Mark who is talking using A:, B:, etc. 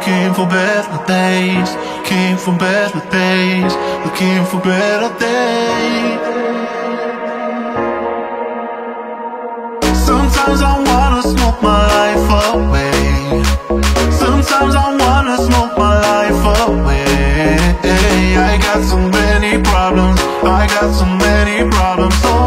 A: looking for better days, looking for better days, looking for better days. Sometimes I wanna smoke my life away. Sometimes I wanna smoke my life away. I got so many problems, I got so many problems.